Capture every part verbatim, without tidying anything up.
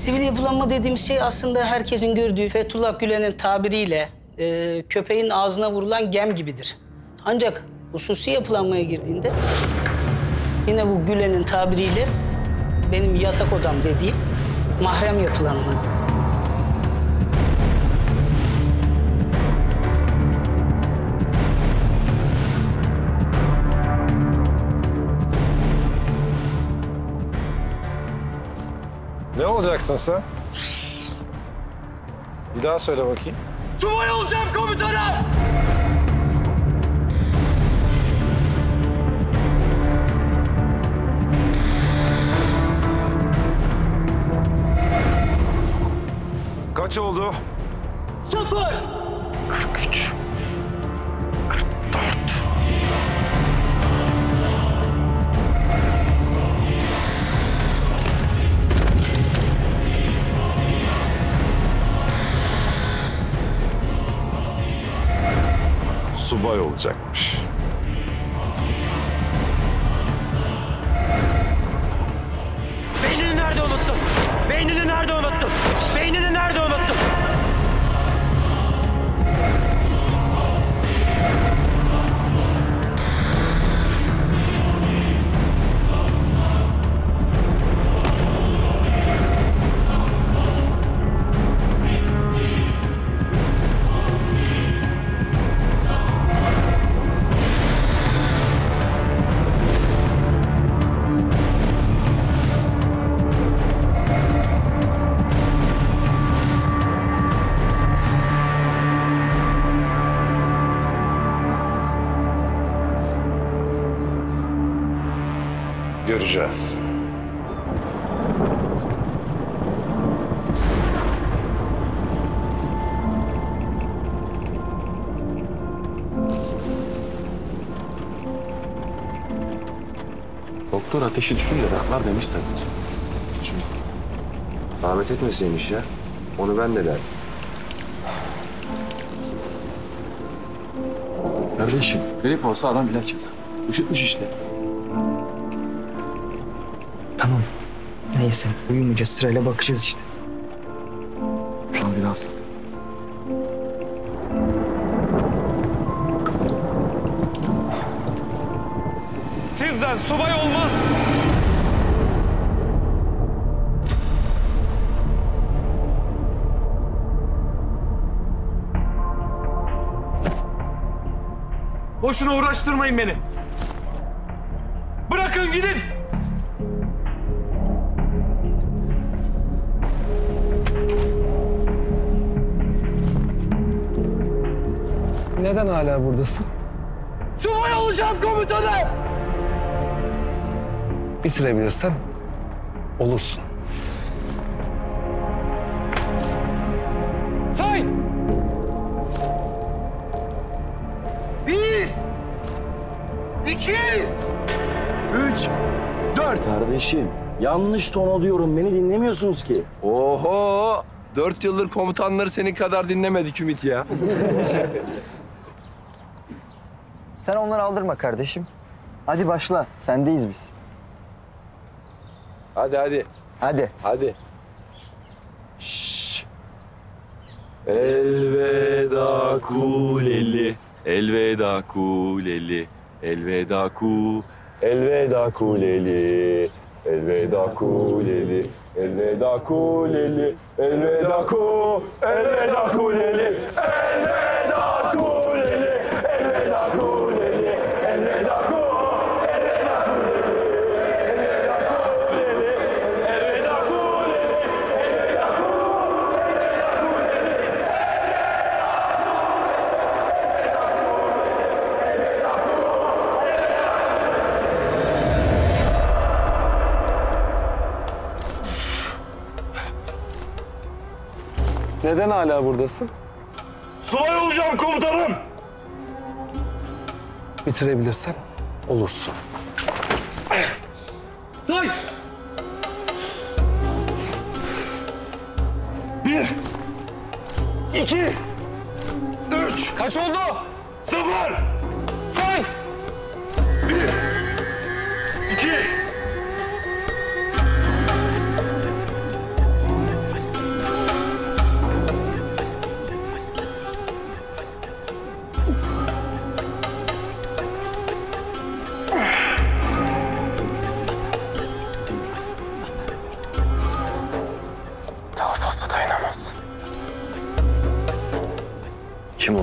Sivil yapılanma dediğimiz şey aslında herkesin gördüğü Fethullah Gülen'in tabiriyle e, köpeğin ağzına vurulan gem gibidir. Ancak hususi yapılanmaya girdiğinde yine bu Gülen'in tabiriyle benim yatak odam dediği mahrem yapılanma. Ne olacaktın sen? Bir daha söyle bakayım. Subay olacağım komutanım! Kaç oldu? Sıfır! kırk üç. kırk dört. Subay olacakmış. Beynini nerede unuttun? Beynini nerede unuttun? Beynini nerede unuttun? Göreceğiz. Doktor ateşi düşünce raklar demiş sadece. Kim? Zahmet etmeseymiş ya. Onu ben de derdim. Kardeşim, grip olsa adam ilaç yazar. Üşütmüş işte. Tamam. Neyse, uyumayacağız. Sırayla bakacağız işte. Şunu bir daha ıslat. Sizden subay olmaz. Boşuna uğraştırmayın beni. Bırakın gidin. Neden hala buradasın? Subay olacağım komutanım! Bitirebilirsen olursun. Say! Bir! İki! Üç! Dört! Kardeşim, yanlış ton alıyorum. Beni dinlemiyorsunuz ki. Oho! Dört yıldır komutanları senin kadar dinlemedik Ümit ya. Sen onları aldırma kardeşim. Hadi başla. Sendeyiz biz. Hadi hadi. Hadi. Hadi. Şşş. Elveda kuleli. Elveda kuleli. Elveda ku. Elveda kuleli. Elveda kuleli. Elveda kuleli. Elveda ku. Elveda kuleli. Elveda kuleli. Elveda kuleli. Elveda ku. Elveda kuleli. Elveda kuleli. Elveda kuleli. Elveda ku. Neden hala buradasın? Subay olacağım komutanım. Bitirebilirsen olursun. Say! Bir, iki, üç. Kaç oldu? Sıfır. Say! Bir, iki,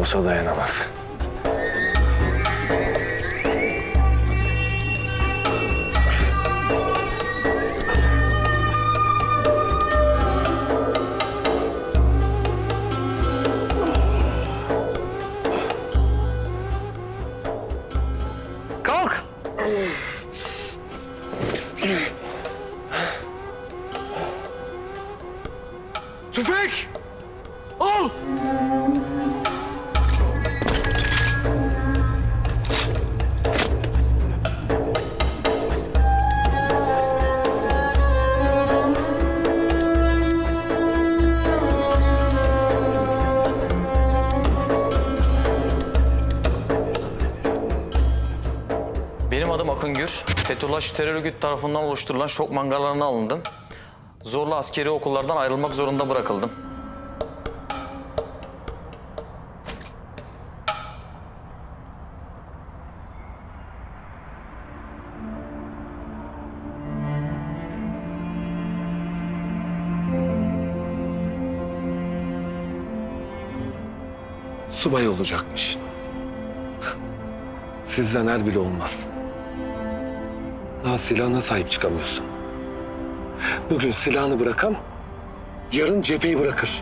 olsa dayanamaz. Kalk. Tüfek! Al! Benim adım Akın Gür. Fethullahçı terör örgütü tarafından oluşturulan şok mangalarına alındım. Zorla askeri okullardan ayrılmak zorunda bırakıldım. Subay olacakmış. Sizden er bile olmaz. Daha silahına sahip çıkamıyorsun. Bugün silahını bırakan, yarın cepheyi bırakır.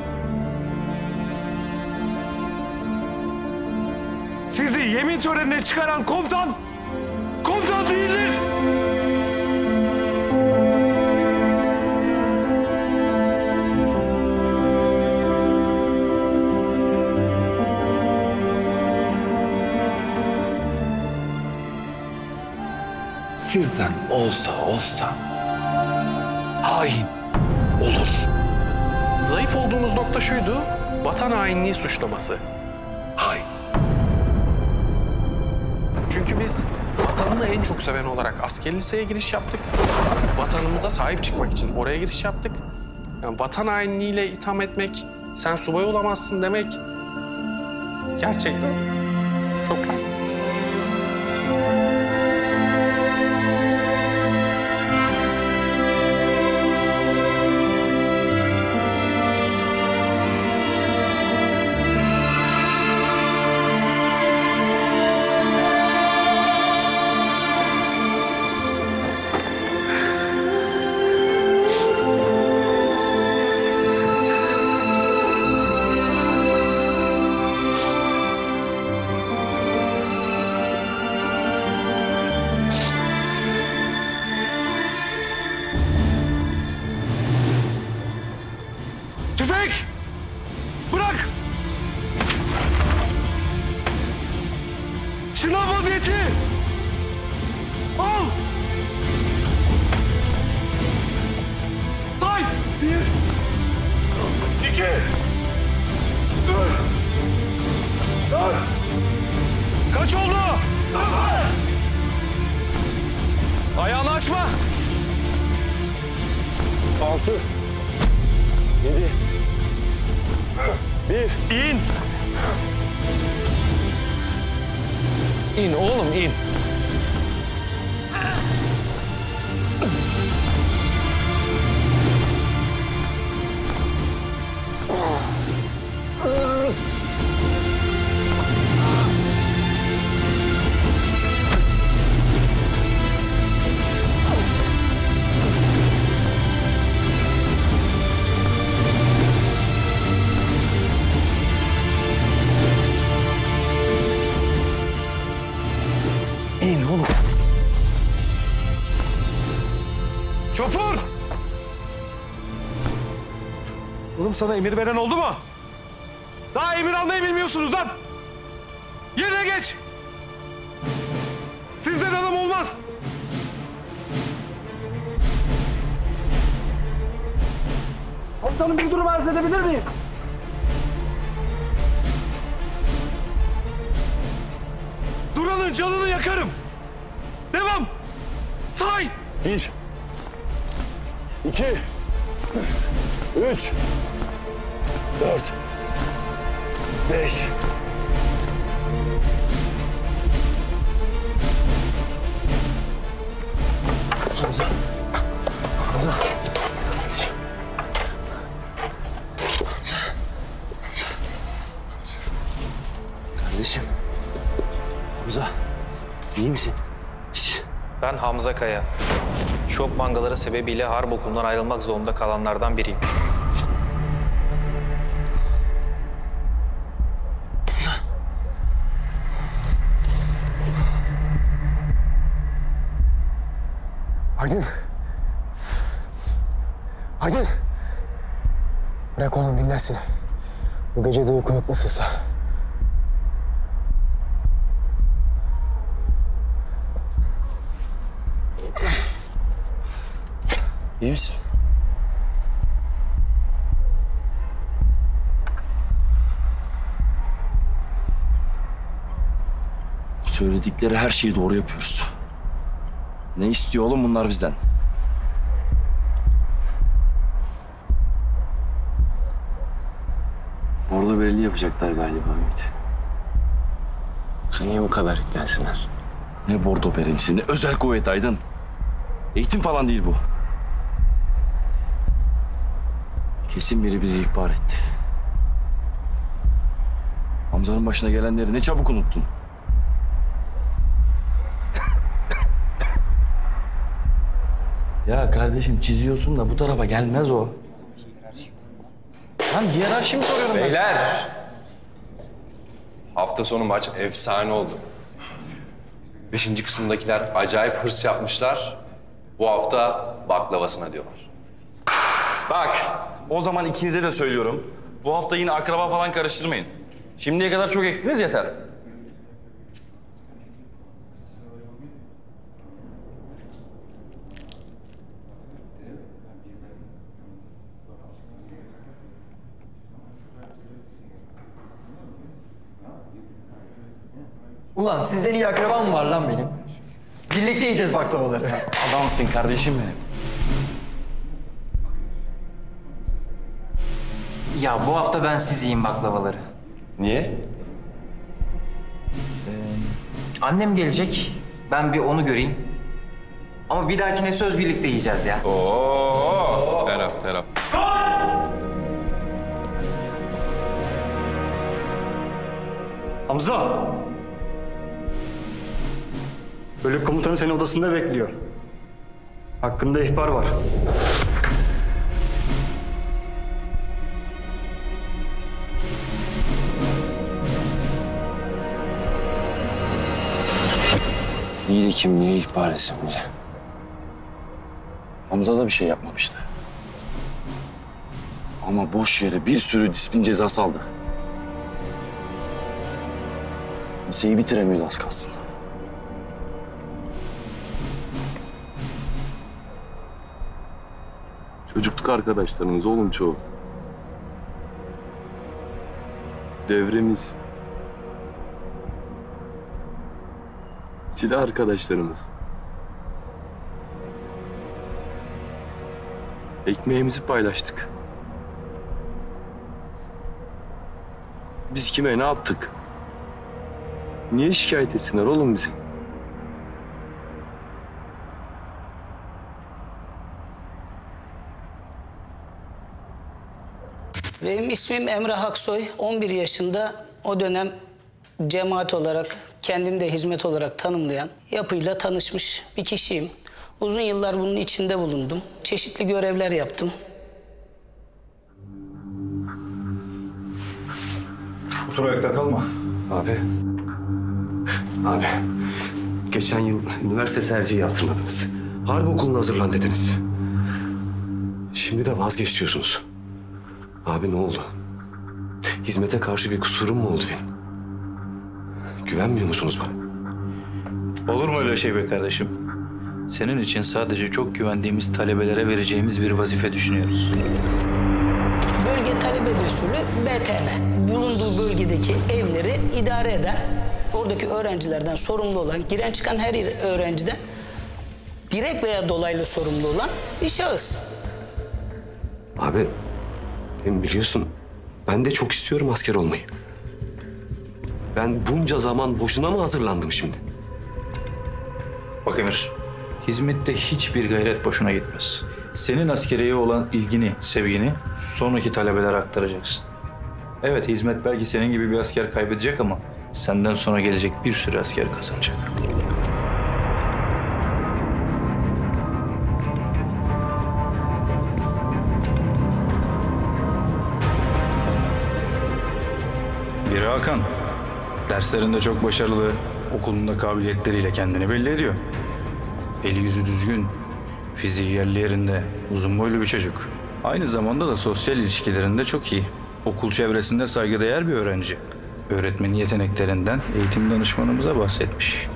Sizi yemin törenine çıkaran komutan, komutan değildir. Sizden olsa olsa hain olur. Zayıf olduğumuz nokta şuydu, vatan hainliği suçlaması. Hain. Çünkü biz vatanını en çok seven olarak askeri liseye giriş yaptık. Vatanımıza sahip çıkmak için oraya giriş yaptık. Yani vatan hainliğiyle itham etmek, sen subay olamazsın demek gerçekten çok kötü. Tüfek! Bırak! Şınav vaziyeti! Al! Say! Bir! İki. Üç. Dört. Kaç oldu? Sıfır. Ayağını açma! Altı. Yedi. Bir. İn! İn oğlum in. İn oğlum. Şoför! Oğlum sana emir veren oldu mu? Daha emir almayı bilmiyorsunuz lan! Yerine geç! Sizden adam olmaz! Komutanım bir durum arz edebilir miyim? Duran'ın canını yakarım. Devam. Say. Bir. İki. Üç. Dört. Beş. Hamza. Hamza. İyi misin? Ben Hamza Kaya. Şok mangaları sebebiyle harp okulundan ayrılmak zorunda kalanlardan biriyim. Aydın. Aydın. Bırak oğlum dinlensin. Bu gece de uyku yok nasılsa. İyi misin? Söyledikleri her şeyi doğru yapıyoruz. Ne istiyor oğlum bunlar bizden? Orada belli yapacaklar galiba Ümit. Sen niye bu kadar yüklensinler? Ne bordo berelisi, ne özel kuvvet Aydın. Eğitim falan değil bu. Kesin biri bizi ihbar etti. Hamza'nın başına gelenleri ne çabuk unuttun. Ya kardeşim çiziyorsun da bu tarafa gelmez o. Lan hiyerarşi mi soruyorum ben? Beyler! Hafta sonu maç efsane oldu. Beşinci kısımdakiler acayip hırs yapmışlar. Bu hafta baklavasına diyorlar. Bak, o zaman ikinize de söylüyorum. Bu hafta yine akraba falan karıştırmayın. Şimdiye kadar çok ektiniz yeter. Ulan sizden iyi akrabam mı var lan benim? Birlikte yiyeceğiz baklavaları. Adamsın kardeşim benim. Ya bu hafta ben siz yiyin baklavaları. Niye? Ee, annem gelecek. Ben bir onu göreyim. Ama bir dahakine söz birlikte yiyeceğiz ya. Oo! Terap, terap. Hamza! Bölük komutanı seni odasında bekliyor. Hakkında ihbar var. İyi de kim niye ihbar etsin bize? Hamza da bir şey yapmamıştı. Ama boş yere bir sürü disiplin cezası aldı. Liseyi bitiremiyordu az kalsın. Çocukluk arkadaşlarımız oğlum çoğu. Devremiz. Silah arkadaşlarımız. Ekmeğimizi paylaştık. Biz kime ne yaptık? Niye şikayet etsinler oğlum bizi? Benim ismim Emre Aksoy. on bir yaşında o dönem cemaat olarak, kendini de hizmet olarak tanımlayan yapıyla tanışmış bir kişiyim. Uzun yıllar bunun içinde bulundum. Çeşitli görevler yaptım. Otur ayakta kalma. Abi. Abi. Geçen yıl üniversite tercihi yaptırmadınız. Harp okuluna hazırlan dediniz. Şimdi de vazgeç diyorsunuz. Abi ne oldu? Hizmete karşı bir kusurum mu oldu benim? Güvenmiyor musunuz bana? Olur mu öyle şey be kardeşim? Senin için sadece çok güvendiğimiz talebelere vereceğimiz bir vazife düşünüyoruz. Bölge talebe usulü B T M. Bulunduğu bölgedeki evleri idare eder. Oradaki öğrencilerden sorumlu olan, giren çıkan her öğrenciden direkt veya dolaylı sorumlu olan bir şahıs. Abi, hem biliyorsun ben de çok istiyorum asker olmayı. Ben bunca zaman boşuna mı hazırlandım şimdi? Bak Emir, hizmette hiçbir gayret boşuna gitmez. Senin askeriye olan ilgini, sevgini sonraki talebelere aktaracaksın. Evet, hizmet belki senin gibi bir asker kaybedecek ama senden sonra gelecek bir sürü asker kazanacak. Biri Hakan. Derslerinde çok başarılı, okulunda kabiliyetleriyle kendini belli ediyor. Eli yüzü düzgün, fiziği yerli yerinde, uzun boylu bir çocuk. Aynı zamanda da sosyal ilişkilerinde çok iyi. Okul çevresinde saygıdeğer bir öğrenci. Öğretmenin yeteneklerinden eğitim danışmanımıza bahsetmiş.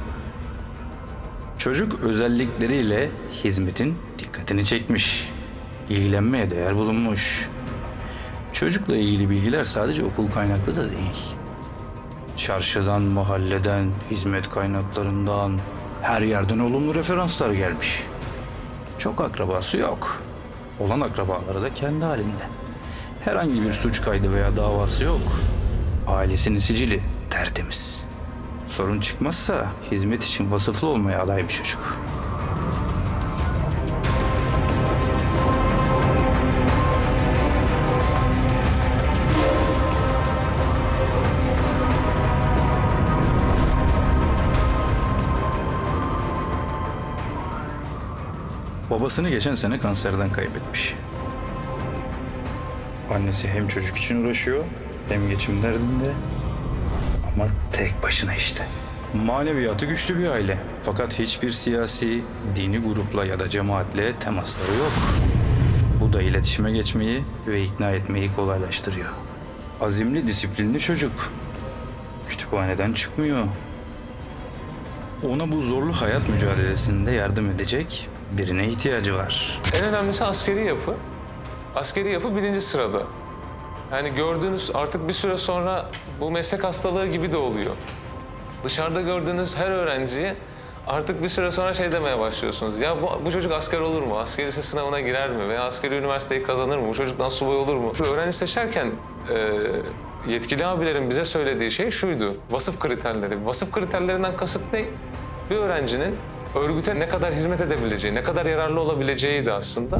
Çocuk özellikleriyle hizmetin dikkatini çekmiş. İlgilenmeye değer bulunmuş. Çocukla ilgili bilgiler sadece okul kaynaklı da değil. Çarşıdan, mahalleden, hizmet kaynaklarından, her yerden olumlu referanslar gelmiş. Çok akrabası yok. Olan akrabaları da kendi halinde. Herhangi bir suç kaydı veya davası yok. Ailesinin sicili tertemiz. Sorun çıkmazsa hizmet için vasıflı olmaya aday bir çocuk. Babasını geçen sene kanserden kaybetmiş. Annesi hem çocuk için uğraşıyor hem geçim derdinde. Ama tek başına işte. Maneviyatı güçlü bir aile. Fakat hiçbir siyasi, dini grupla ya da cemaatle temasları yok. Bu da iletişime geçmeyi ve ikna etmeyi kolaylaştırıyor. Azimli, disiplinli çocuk. Kütüphaneden çıkmıyor. Ona bu zorlu hayat mücadelesinde yardım edecek birine ihtiyacı var. En önemlisi askeri yapı. Askeri yapı birinci sırada. Yani gördüğünüz artık bir süre sonra bu meslek hastalığı gibi de oluyor. Dışarıda gördüğünüz her öğrenciye artık bir süre sonra şey demeye başlıyorsunuz. Ya bu, bu çocuk asker olur mu? Askeri lise sınavına girer mi? Veya askeri üniversiteyi kazanır mı? Bu çocuktan subay olur mu? Öğrenci seçerken e, yetkili abilerin bize söylediği şey şuydu. Vasıf kriterleri. Vasıf kriterlerinden kasıt ne? Bir öğrencinin örgüte ne kadar hizmet edebileceği, ne kadar yararlı olabileceğiydi aslında.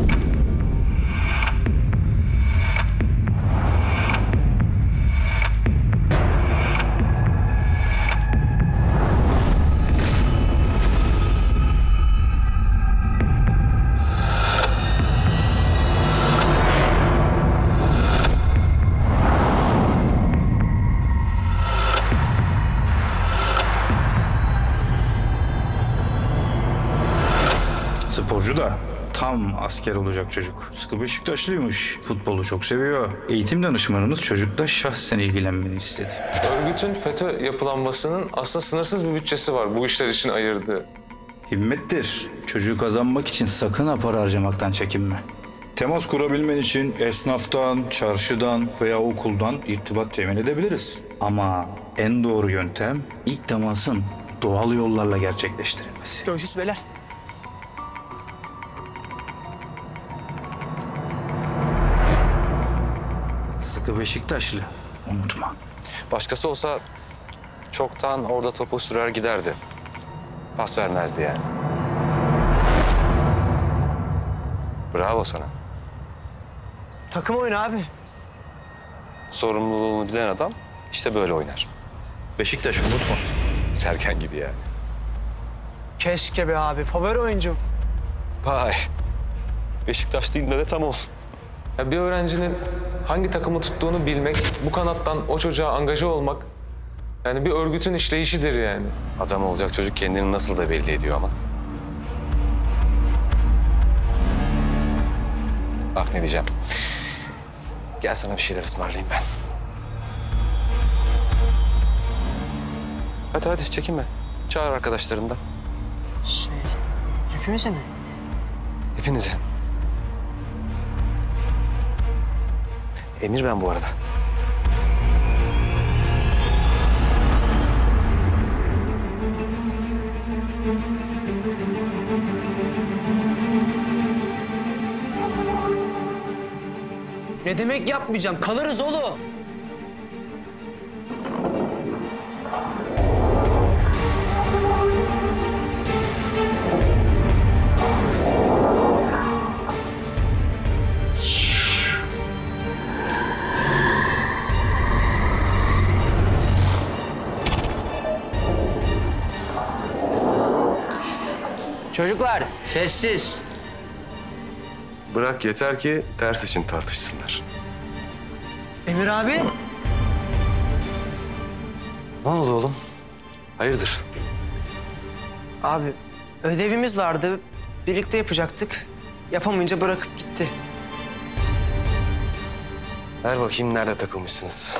Sporcu da tam asker olacak çocuk. Sıkı Beşiktaşlıymış. Futbolu çok seviyor. Eğitim danışmanımız çocukla şahsen ilgilenmeni istedi. Örgütün FETÖ yapılanmasının aslında sınırsız bir bütçesi var bu işler için ayırdığı. Himmettir. Çocuğu kazanmak için sakın ha para harcamaktan çekinme. Temas kurabilmen için esnaftan, çarşıdan veya okuldan irtibat temin edebiliriz. Ama en doğru yöntem ilk temasın doğal yollarla gerçekleştirilmesi. Görüşürüz beyler. Sıkı Beşiktaşlı, unutma. Başkası olsa çoktan orada topu sürer giderdi. Pas vermezdi yani. Bravo sana. Takım oyunu abi. Sorumluluğunu bilen adam işte böyle oynar. Beşiktaş unutma. Serkan gibi yani. Keşke be abi. Favori oyuncum. Vay. Beşiktaş değil de tam olsun. Ya bir öğrencinin hangi takımı tuttuğunu bilmek, bu kanattan o çocuğa angaje olmak yani bir örgütün işleyişidir yani. Adam olacak çocuk kendini nasıl da belli ediyor ama. Bak ne diyeceğim. Gel sana bir şeyler ısmarlayayım ben. Hadi hadi çekinme. Çağır arkadaşlarını da. Şey, hepimize mi? Hepinize. Emir ben bu arada. Ne demek yapmayacağım? Kalırız oğlum. Çocuklar sessiz. Bırak yeter ki ders için tartışsınlar. Emir abi. Ne oldu oğlum? Hayırdır? Abi ödevimiz vardı. Birlikte yapacaktık. Yapamayınca bırakıp gitti. Ver bakayım nerede takılmışsınız?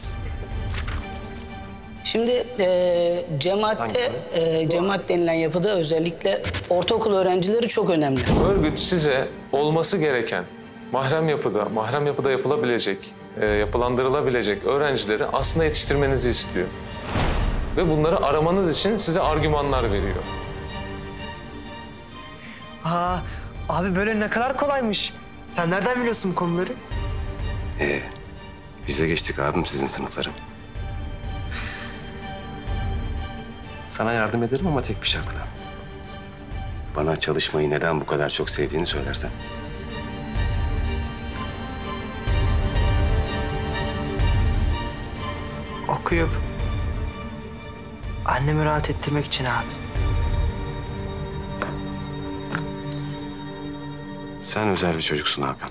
Şimdi e, cemaatte, e, cemaat denilen yapıda özellikle ortaokul öğrencileri çok önemli. Örgüt size olması gereken mahrem yapıda, mahrem yapıda yapılabilecek, e, yapılandırılabilecek öğrencileri aslında yetiştirmenizi istiyor. Ve bunları aramanız için size argümanlar veriyor. Aa, abi böyle ne kadar kolaymış. Sen nereden biliyorsun bu konuları? Ee, biz de geçtik abim sizin sınıfları. Sana yardım ederim ama tek bir şartla. Bana çalışmayı neden bu kadar çok sevdiğini söylersen. Okuyup annemi rahat ettirmek için abi. Sen özel bir çocuksun Hakan.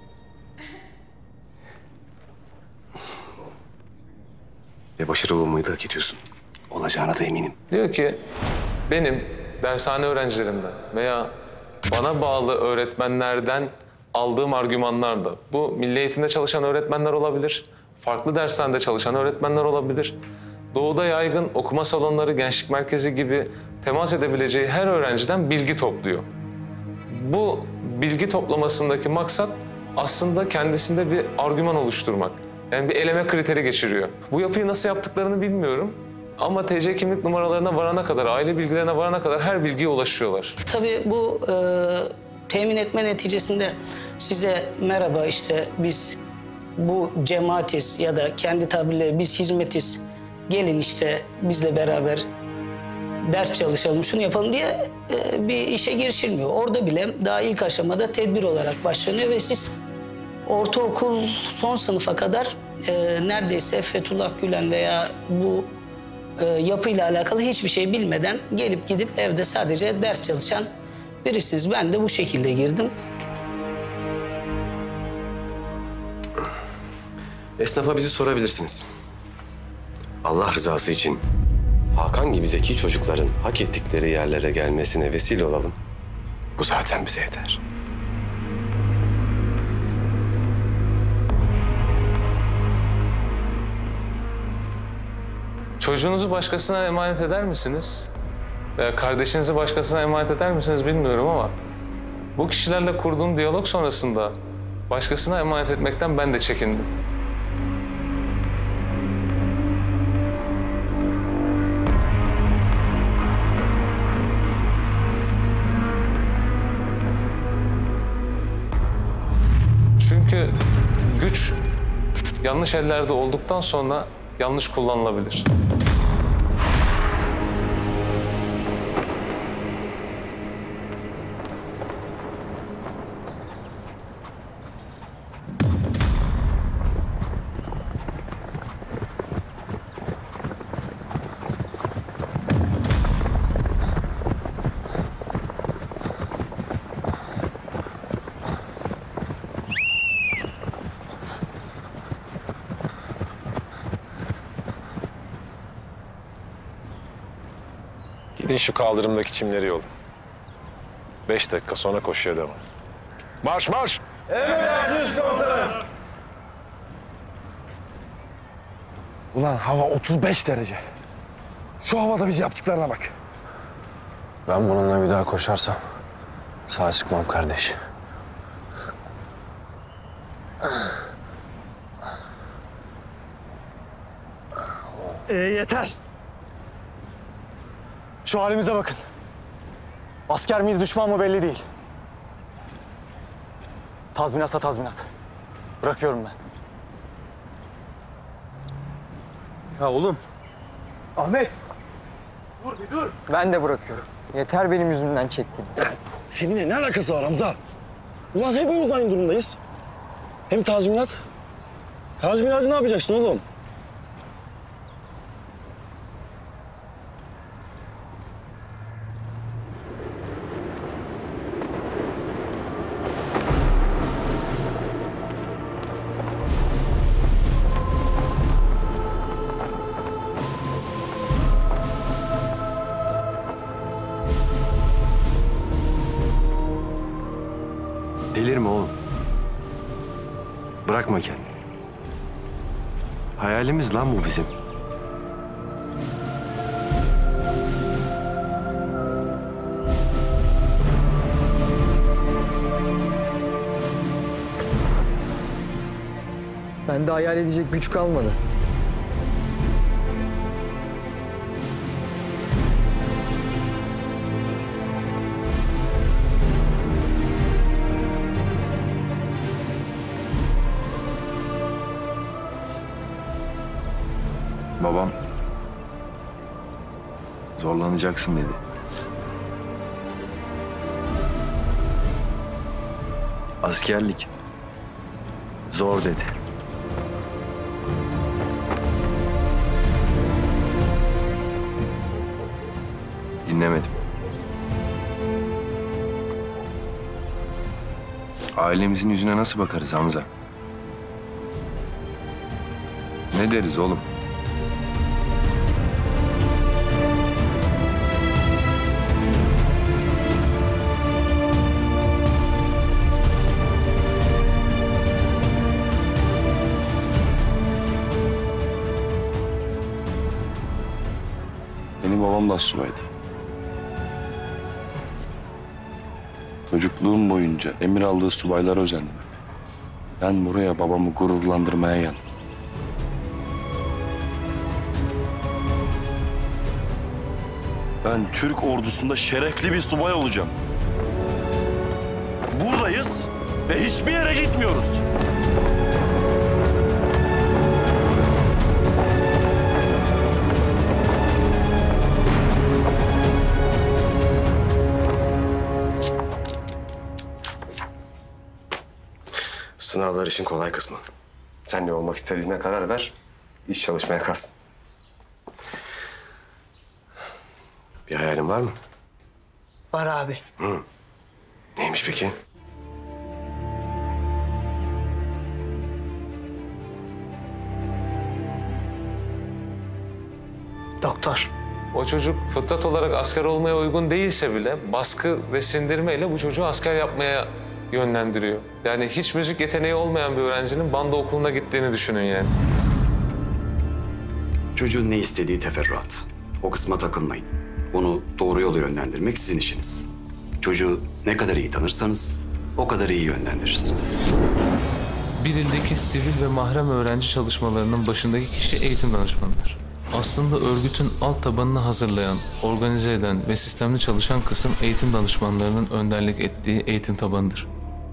Ve başarılı olmayı da hak ediyorsun. Olacağına da eminim. Diyor ki benim dershane öğrencilerimden veya bana bağlı öğretmenlerden aldığım argümanlar da bu milli eğitimde çalışan öğretmenler olabilir, farklı dershanede çalışan öğretmenler olabilir. Doğuda yaygın okuma salonları, gençlik merkezi gibi temas edebileceği her öğrenciden bilgi topluyor. Bu bilgi toplamasındaki maksat aslında kendisinde bir argüman oluşturmak. Yani bir eleme kriteri geçiriyor. Bu yapıyı nasıl yaptıklarını bilmiyorum. Ama T C kimlik numaralarına varana kadar, aile bilgilerine varana kadar her bilgiye ulaşıyorlar. Tabii bu e, temin etme neticesinde size merhaba işte biz bu cemaatiz ya da kendi tabirle biz hizmetiz. Gelin işte bizle beraber ders çalışalım, şunu yapalım diye e, bir işe girişilmiyor. Orada bile daha ilk aşamada tedbir olarak başlanıyor ve siz ortaokul son sınıfa kadar e, neredeyse Fethullah Gülen veya bu e, yapıyla alakalı hiçbir şey bilmeden gelip gidip evde sadece ders çalışan birisiniz. Ben de bu şekilde girdim. Esnafa bizi sorabilirsiniz. Allah rızası için Hakan gibi zeki çocukların hak ettikleri yerlere gelmesine vesile olalım. Bu zaten bize yeter. Çocuğunuzu başkasına emanet eder misiniz? Veya kardeşinizi başkasına emanet eder misiniz bilmiyorum ama bu kişilerle kurduğum diyalog sonrasında başkasına emanet etmekten ben de çekindim. Çünkü güç yanlış ellerde olduktan sonra yanlış kullanılabilir. Gidin şu kaldırımdaki çimleri yolun. Beş dakika sonra koşuya devam. Marş marş! Emredersiniz komutanım. Ulan hava otuz beş derece. Şu havada bize yaptıklarına bak. Ben bununla bir daha koşarsam sağ çıkmam kardeş. Ee, yeter. Şu halimize bakın. Asker miyiz, düşman mı belli değil. Tazminatsa tazminat. Bırakıyorum ben. Ya oğlum. Ahmet. Dur bir dur. Ben de bırakıyorum. Yeter benim yüzümden çektiğiniz. Seninle ne alakası var Hamza? Ulan hepimiz aynı durumdayız. Hem tazminat. Tazminatı ne yapacaksın oğlum? Delirme oğlum. Bırakma kendini. Hayalimiz lan bu bizim. Bende hayal edecek güç kalmadı. Babam zorlanacaksın dedi. Askerlik zor dedi. Dinlemedim. Ailemizin yüzüne nasıl bakarız Hamza? Ne deriz oğlum? Benim babam da subaydı. Çocukluğum boyunca emir aldığı subaylara özendim hep. Ben buraya babamı gururlandırmaya geldim. Ben Türk ordusunda şerefli bir subay olacağım. Buradayız ve hiçbir yere gitmiyoruz. Sınavlar işin kolay kısmı. Sen ne olmak istediğine karar ver, iş çalışmaya kalsın. Bir hayalin var mı? Var abi. Hı. Neymiş peki? Doktor. O çocuk fıtrat olarak asker olmaya uygun değilse bile baskı ve sindirmeyle bu çocuğu asker yapmaya yönlendiriyor. Yani hiç müzik yeteneği olmayan bir öğrencinin bando okuluna gittiğini düşünün yani. Çocuğun ne istediği teferruat. O kısma takılmayın. Onu doğru yola yönlendirmek sizin işiniz. Çocuğu ne kadar iyi tanırsanız o kadar iyi yönlendirirsiniz. Bir ildeki sivil ve mahrem öğrenci çalışmalarının başındaki kişi eğitim danışmanıdır. Aslında örgütün alt tabanını hazırlayan, organize eden ve sistemli çalışan kısım eğitim danışmanlarının önderlik ettiği eğitim tabanıdır.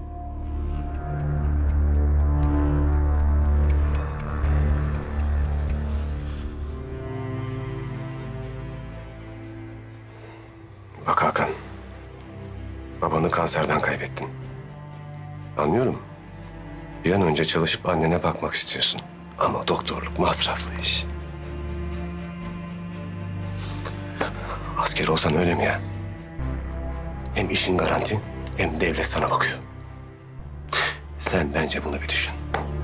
Bak Hakan, babanı kanserden kaybettin. Anlıyorum. Bir an önce çalışıp annene bakmak istiyorsun. Ama doktorluk masraflı iş. Asker olsan öyle mi ya? Hem işin garanti, hem devlet sana bakıyor. Sen bence bunu bir düşün.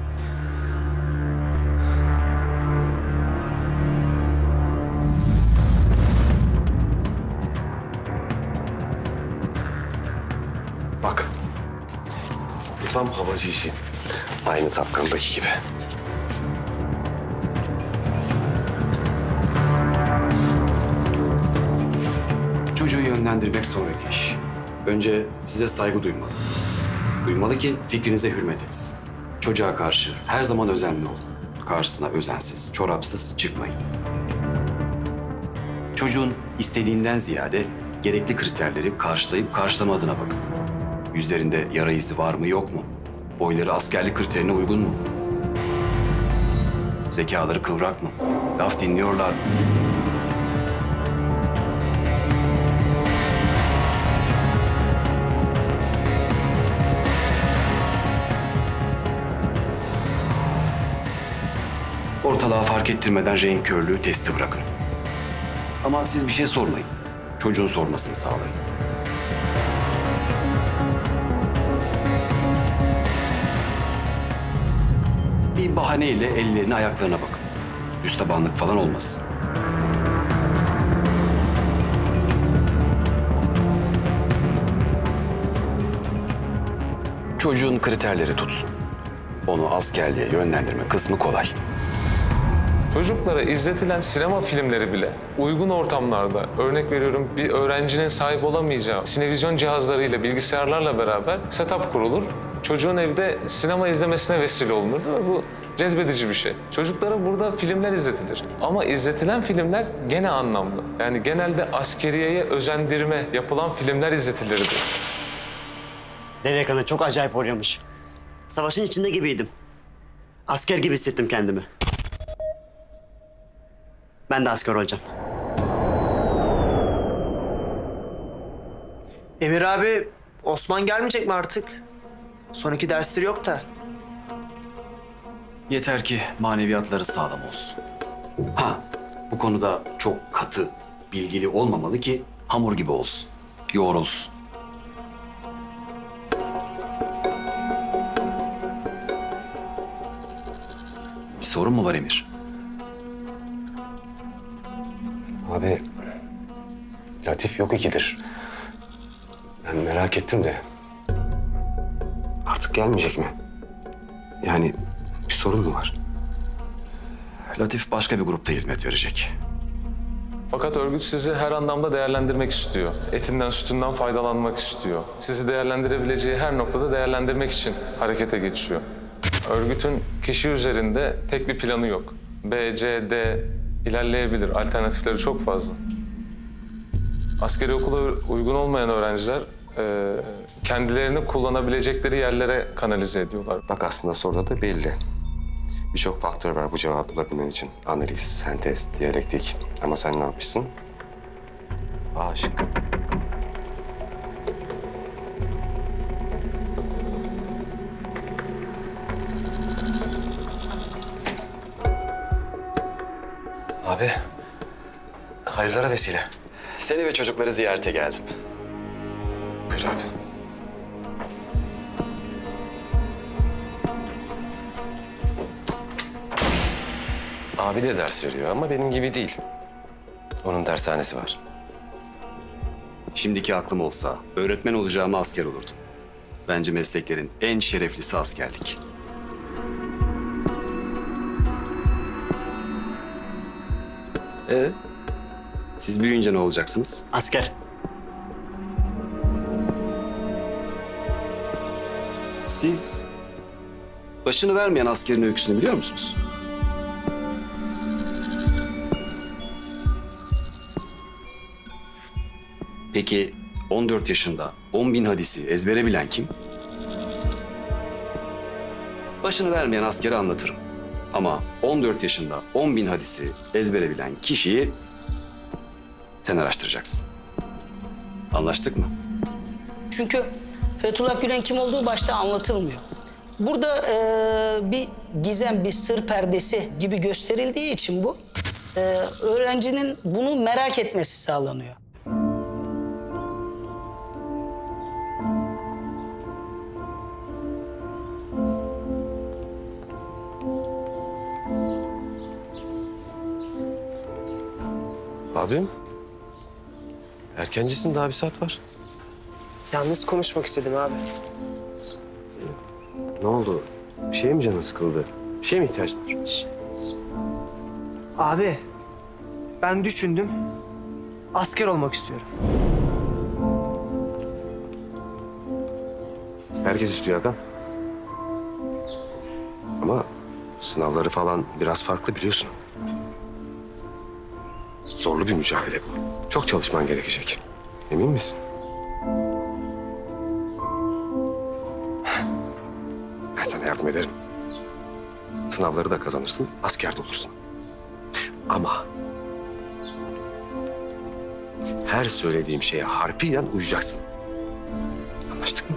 Bak, bu tam havacı işi. Aynı Tapkan'daki gibi. Çocuğu yönlendirmek sonraki iş. Önce size saygı duymalı. Duymalı ki fikrinize hürmet etsin. Çocuğa karşı her zaman özenli olun. Karşısına özensiz, çorapsız çıkmayın. Çocuğun istediğinden ziyade gerekli kriterleri karşılayıp karşılamadığına bakın. Yüzlerinde yara izi var mı yok mu? Boyları askerlik kriterine uygun mu? Zekaları kıvrak mı? Laf dinliyorlar mı? Ortalığa fark ettirmeden renk körlüğü testi bırakın. Ama siz bir şey sormayın. Çocuğun sormasını sağlayın. Bir bahaneyle ellerine ayaklarına bakın. Düz tabanlık falan olmasın. Çocuğun kriterleri tutsun. Onu askerliğe yönlendirme kısmı kolay. Çocuklara izletilen sinema filmleri bile uygun ortamlarda, örnek veriyorum bir öğrencinin sahip olamayacağı sinevizyon cihazlarıyla, bilgisayarlarla beraber setup kurulur. Çocuğun evde sinema izlemesine vesile olunur değil mi? Bu cezbedici bir şey. Çocuklara burada filmler izletilir. Ama izletilen filmler gene anlamlı. Yani genelde askeriyeye özendirme yapılan filmler izletilirdi. Dev ekranda çok acayip oynamış. Savaşın içinde gibiydim. Asker gibi hissettim kendimi. Ben de asker olacağım. Emir abi, Osman gelmeyecek mi artık? Sonraki dersleri yok da. Yeter ki maneviyatları sağlam olsun. Ha, bu konuda çok katı, bilgili olmamalı ki hamur gibi olsun, yoğrulsun. Bir sorun mu var Emir? Abi, Latif yok ikidir. Ben merak ettim de. Artık gelmeyecek mi? Yani bir sorun mu var? Latif başka bir grupta hizmet verecek. Fakat örgüt sizi her anlamda değerlendirmek istiyor. Etinden, sütünden faydalanmak istiyor. Sizi değerlendirebileceği her noktada değerlendirmek için harekete geçiyor. Örgütün kişi üzerinde tek bir planı yok. B, C, D ilerleyebilir. Alternatifleri çok fazla. Askeri okula uygun olmayan öğrenciler e, kendilerini kullanabilecekleri yerlere kanalize ediyorlar. Bak aslında soruda da belli. Birçok faktör var bu cevabı bulabilmen için. Analiz, sentez, diyalektik. Ama sen ne yapmışsın? A şıkkı. Abi, hayırlara vesile. Seni ve çocukları ziyarete geldim. Buyur abi. Abi de ders veriyor ama benim gibi değil. Onun dershanesi var. Şimdiki aklım olsa öğretmen olacağıma asker olurdum. Bence mesleklerin en şereflisi askerlik. Ee, siz büyüyünce ne olacaksınız? Asker. Siz başını vermeyen askerin öyküsünü biliyor musunuz? Peki on dört yaşında on bin hadisi ezbere bilen kim? Başını vermeyen askere anlatırım. Ama on dört yaşında on bin hadisi ezbere bilen kişiyi sen araştıracaksın. Anlaştık mı? Çünkü Fethullah Gülen kim olduğu başta anlatılmıyor. Burada e, bir gizem, bir sır perdesi gibi gösterildiği için bu, e, öğrencinin bunu merak etmesi sağlanıyor. Abim, erkencisin, daha bir saat var. Yalnız konuşmak istedim abi. Ne oldu? Bir şeye mi canın sıkıldı? Bir şeye mi ihtiyacın var? Şişt. Abi, ben düşündüm. Asker olmak istiyorum. Herkes istiyor Hakan. Ama sınavları falan biraz farklı biliyorsun. Zorlu bir mücadele bu. Çok çalışman gerekecek. Emin misin? Ben sana yardım ederim. Sınavları da kazanırsın, asker de olursun. Ama her söylediğim şeye harfiyen uyacaksın. Anlaştık mı?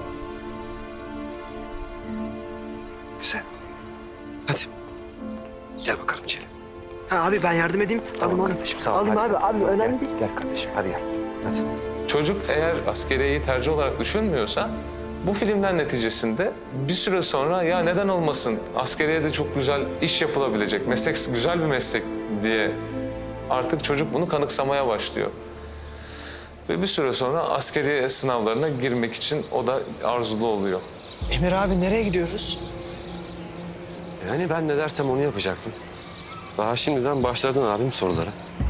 Güzel. Hadi. Gel bakalım içeri. Ha abi ben yardım edeyim. Tamam Alayım, kardeşim, sağ ol. Alayım Hadi. abi, abi önemli değil. Gel kardeşim, hadi gel. Hadi. Çocuk eğer askeriyeyi tercih olarak düşünmüyorsa bu filmler neticesinde bir süre sonra ya neden olmasın, askeriyede çok güzel iş yapılabilecek, meslek güzel bir meslek diye artık çocuk bunu kanıksamaya başlıyor. Ve bir süre sonra askeriye sınavlarına girmek için o da arzulu oluyor. Emir abi nereye gidiyoruz? Yani ben ne dersem onu yapacaktın. Daha şimdiden başladın abim sorulara.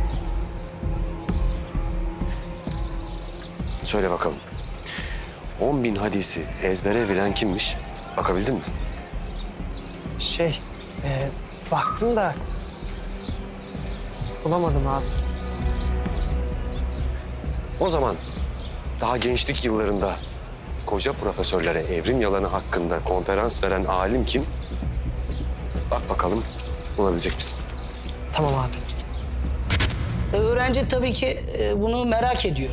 Söyle bakalım. On bin hadisi ezbere bilen kimmiş? Bakabildin mi? Şey, e, baktım da bulamadım abi. O zaman daha gençlik yıllarında koca profesörlere evrim yalanı hakkında konferans veren alim kim? Bak bakalım bulabilecek misin? Tamam abi. E, öğrenci tabii ki e, bunu merak ediyor.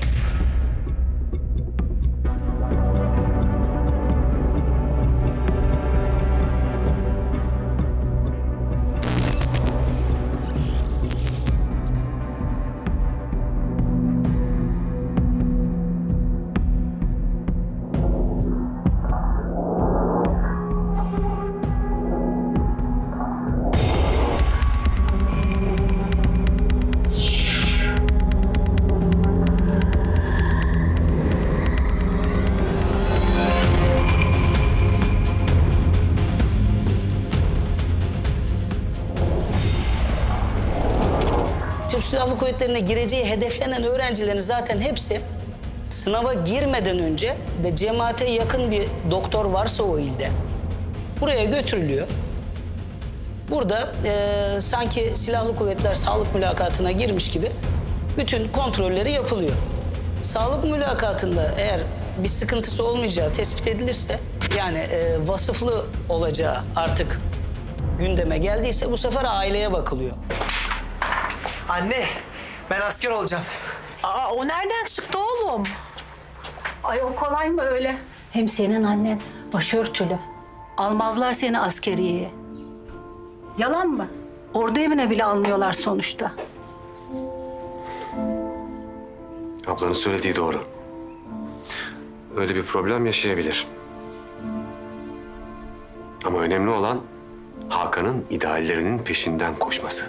Türk Silahlı Kuvvetleri'ne gireceği hedeflenen öğrencilerin zaten hepsi sınava girmeden önce de cemaate yakın bir doktor varsa o ilde buraya götürülüyor. Burada e, sanki Silahlı Kuvvetler sağlık mülakatına girmiş gibi bütün kontrolleri yapılıyor. Sağlık mülakatında eğer bir sıkıntısı olmayacağı tespit edilirse, yani e, vasıflı olacağı artık gündeme geldiyse bu sefer aileye bakılıyor. Anne, ben asker olacağım. Aa, o nereden çıktı oğlum? Ay o kolay mı öyle? Hem senin annen başörtülü. Almazlar seni askeriyeye. Yalan mı? Ordu evine bile almıyorlar sonuçta. Ablanın söylediği doğru. Öyle bir problem yaşayabilir. Ama önemli olan Hakan'ın ideallerinin peşinden koşması.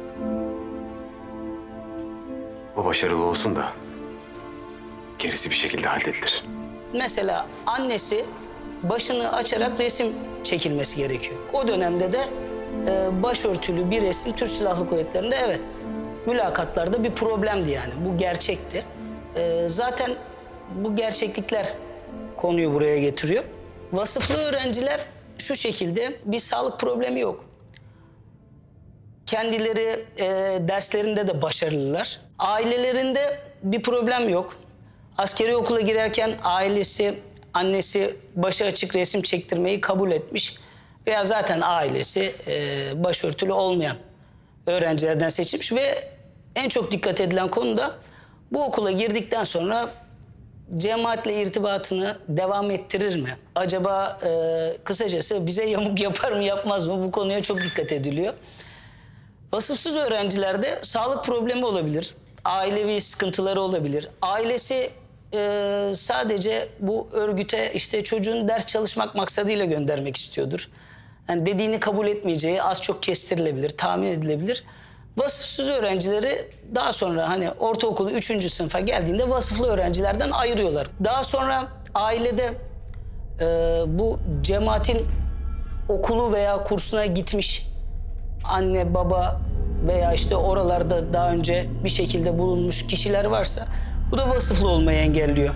O başarılı olsun da gerisi bir şekilde halledilir. Mesela annesi başını açarak resim çekilmesi gerekiyor. O dönemde de e, başörtülü bir resim Türk Silahlı Kuvvetleri'nde evet mülakatlarda bir problemdi yani. Bu gerçekti. E, zaten bu gerçeklikler konuyu buraya getiriyor. Vasıflı öğrenciler şu şekilde bir sağlık problemi yok. Kendileri e, derslerinde de başarılılar. Ailelerinde bir problem yok. Askeri okula girerken ailesi, annesi başı açık resim çektirmeyi kabul etmiş. Veya zaten ailesi e, başörtülü olmayan öğrencilerden seçilmiş. Ve en çok dikkat edilen konu da bu okula girdikten sonra cemaatle irtibatını devam ettirir mi? Acaba e, kısacası bize yamuk yapar mı yapmaz mı? Bu konuya çok dikkat ediliyor. Vasıfsız öğrencilerde sağlık problemi olabilir. Ailevi sıkıntıları olabilir. Ailesi e, sadece bu örgüte işte çocuğun ders çalışmak maksadıyla göndermek istiyordur. Yani dediğini kabul etmeyeceği az çok kestirilebilir, tahmin edilebilir. Vasıfsız öğrencileri daha sonra hani ortaokulu üçüncü sınıfa geldiğinde vasıflı öğrencilerden ayırıyorlar. Daha sonra ailede e, bu cemaatin okulu veya kursuna gitmiş anne, baba veya işte oralarda daha önce bir şekilde bulunmuş kişiler varsa bu da vasıflı olmayı engelliyor.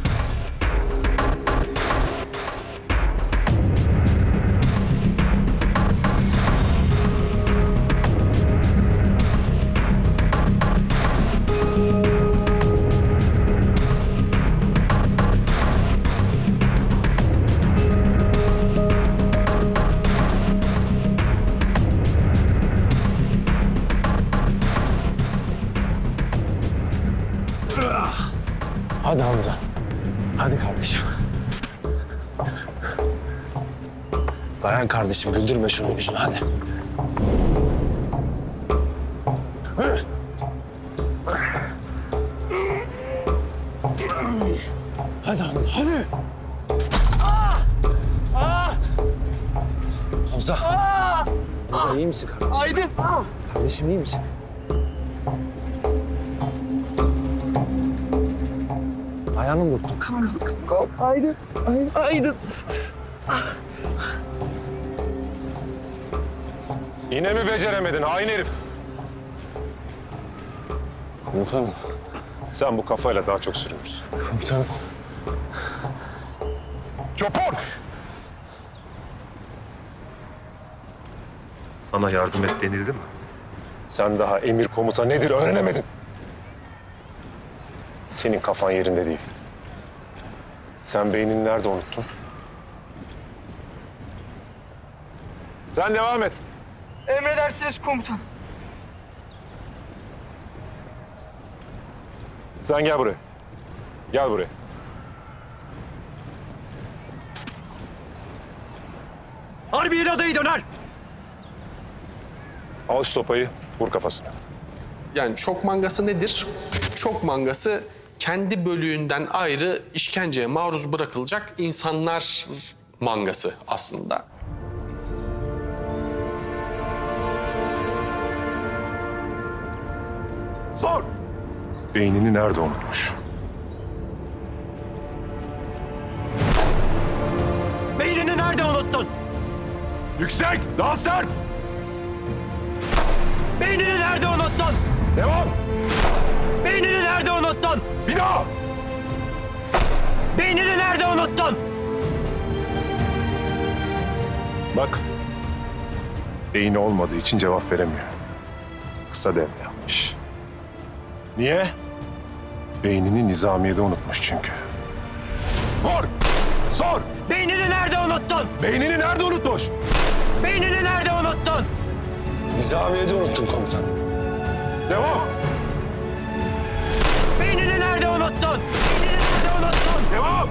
Hadi Hamza. Hadi kardeşim. Dayan kardeşim, güldürme şunu yüzünü hadi. Hadi Hamza, hadi. Hamza. Hamza iyi misin kardeşim? Aydın. Kardeşim iyi misin? Ayağını mı burktun? Aydın. Aydın. Aydın. Yine mi beceremedin hain herif? Komutanım. Sen bu kafayla daha çok sürünürsün. Komutanım. Çopur! Sana yardım et denildi mi? Sen daha emir komuta nedir öğrenemedin. Senin kafan yerinde değil. Sen beynini nerede unuttun? Sen devam et. Emredersiniz komutan. Sen gel buraya. Gel buraya. Harbiye adayı döner. Al şu sopayı, vur kafasına. Yani çok mangası nedir? Çok mangası kendi bölüğünden ayrı işkenceye maruz bırakılacak insanlar mangası aslında. Sor! Beynini nerede unutmuş? Beynini nerede unuttun? Yüksek, daha sert! Beynini nerede unuttun? Devam! Beynini nerede unuttun? Bir daha! Beynini nerede unuttun? Bak, beyni olmadığı için cevap veremiyor. Kısa devre yapmış. Niye? Beynini nizamiyede unutmuş çünkü. Sor! Sor! Beynini nerede unuttun? Beynini nerede unutmuş? Beynini nerede unuttun? Nizamiye'de unuttum komutanım. Devam! Beynini nerede unuttun? Beynini nerede unuttun? Devam!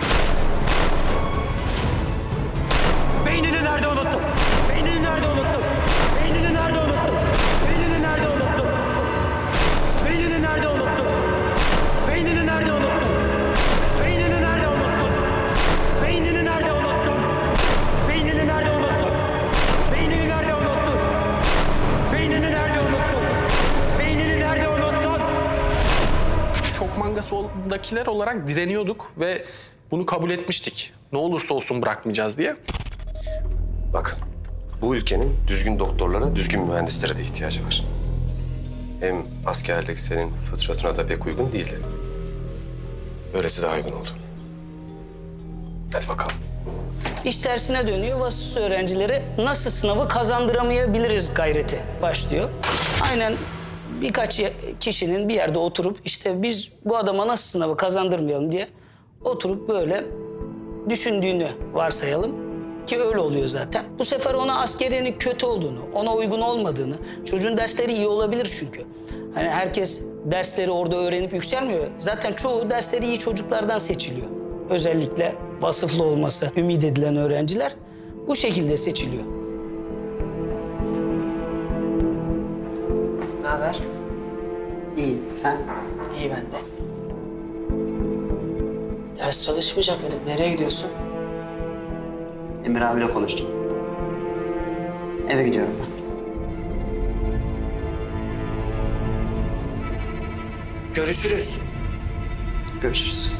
Beynini nerede unuttun? Beynini nerede unuttun? Beynini nerede unuttun? Beynini nerede unuttun? Beynini nerede unuttun? Beynini nerede unuttun? Beynini nerede unuttun? Beynini nerede unuttun? Beynini nerede unuttun? Beynini nerede unuttun? Beynini nerede unuttun? Beynini nerede unuttun? Çok mangasındakiler olarak direniyorduk ve bunu kabul etmiştik. Ne olursa olsun bırakmayacağız diye. Bakın, bu ülkenin düzgün doktorlara, düzgün mühendislere de ihtiyacı var. Hem askerlik senin fıtratına da pek uygun değildi. Böylesi daha uygun oldu. Hadi bakalım. İş tersine dönüyor. Vasıfsız öğrencilere nasıl sınavı kazandıramayabiliriz gayreti başlıyor. Aynen birkaç kişinin bir yerde oturup işte biz bu adama nasıl sınavı kazandırmayalım diye oturup böyle düşündüğünü varsayalım. Ki öyle oluyor zaten. Bu sefer ona askeriyenin kötü olduğunu, ona uygun olmadığını, çocuğun dersleri iyi olabilir çünkü. Hani herkes dersleri orada öğrenip yükselmiyor. Zaten çoğu dersleri iyi çocuklardan seçiliyor. Özellikle vasıflı olması ümit edilen öğrenciler bu şekilde seçiliyor. Ne haber? İyi, sen? İyi ben de. Ders çalışmayacak mıydık? Nereye gidiyorsun? Emir abiyle konuştum. Eve gidiyorum ben. Görüşürüz. Görüşürüz.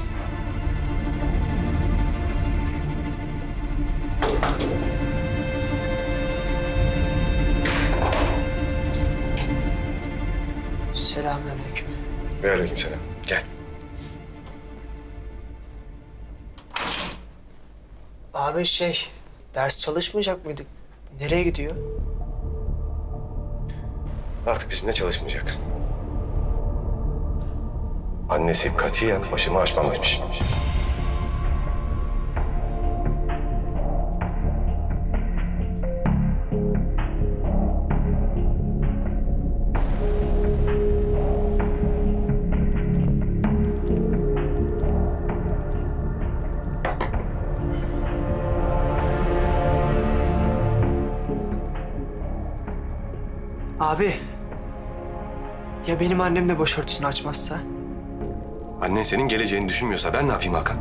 Selamünaleyküm. Ve aleykümselam. Gel. Abi şey, ders çalışmayacak mıydık? Nereye gidiyor? Artık bizimle çalışmayacak. Annesi katiyen başımı açmamış. Abi, ya benim annem de başörtüsünü açmazsa? Annen senin geleceğini düşünmüyorsa ben ne yapayım Hakan?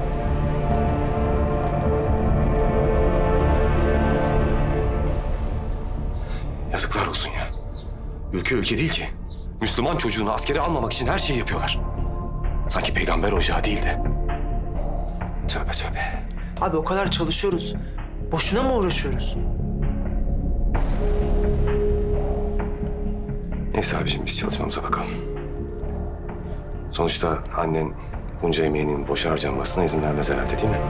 Yazıklar olsun ya. Ülke ülke değil ki. Müslüman çocuğunu askere almamak için her şeyi yapıyorlar. Sanki peygamber ocağı değil de. Tövbe tövbe. Abi o kadar çalışıyoruz. Boşuna mı uğraşıyoruz? Neyse abiciğim biz çalışmamıza bakalım. Sonuçta annen bunca emeğinin boşa harcanmasına izin vermez herhalde değil mi?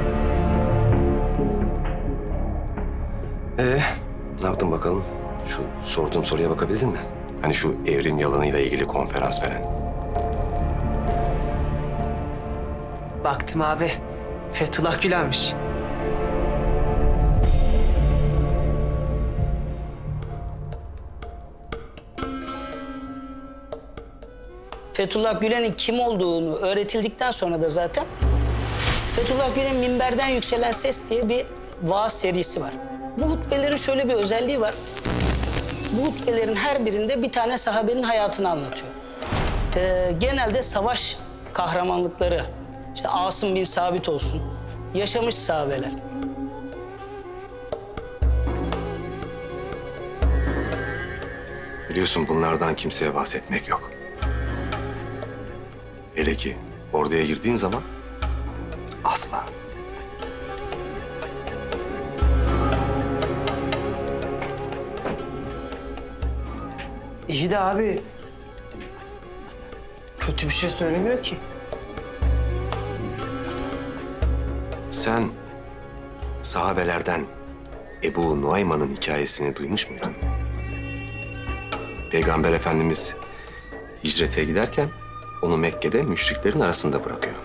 Ee, ne yaptın bakalım? Şu sorduğum soruya bakabildin mi? Hani şu evrim yalanıyla ilgili konferans veren. Baktım abi. Fethullah Gülen'miş. Fethullah Gülen'in kim olduğunu öğretildikten sonra da zaten Fethullah Gülen Minberden Yükselen Ses diye bir vaaz serisi var. Bu hutbelerin şöyle bir özelliği var. Bu hutbelerin her birinde bir tane sahabenin hayatını anlatıyor. Ee, genelde savaş kahramanlıkları, işte Asım bin Sabit olsun, yaşamış sahabeler. Biliyorsun bunlardan kimseye bahsetmek yok. Hele ki orduya girdiğin zaman asla. İyi de abi. Kötü bir şey söylemiyor ki. Sen sahabelerden Ebu Nuayman'ın hikayesini duymuş muydun? Peygamber Efendimiz hicrete giderken onu Mekke'de müşriklerin arasında bırakıyor.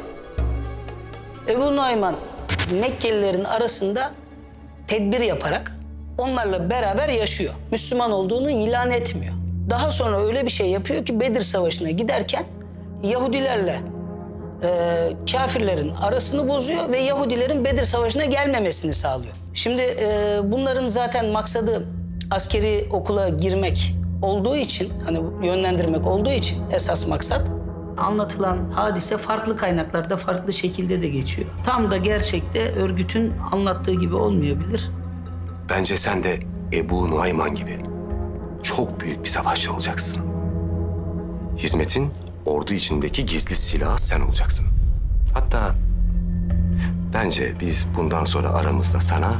Ebu Nuayman Mekkelilerin arasında tedbir yaparak onlarla beraber yaşıyor. Müslüman olduğunu ilan etmiyor. Daha sonra öyle bir şey yapıyor ki Bedir Savaşı'na giderken Yahudilerle e, kafirlerin arasını bozuyor ve Yahudilerin Bedir Savaşı'na gelmemesini sağlıyor. Şimdi e, bunların zaten maksadı askeri okula girmek olduğu için, hani yönlendirmek olduğu için esas maksat, anlatılan hadise farklı kaynaklarda farklı şekilde de geçiyor. Tam da gerçekte örgütün anlattığı gibi olmayabilir. Bence sen de Ebu Nuayman gibi çok büyük bir savaşçı olacaksın. Hizmetin ordu içindeki gizli silahı sen olacaksın. Hatta bence biz bundan sonra aramızda sana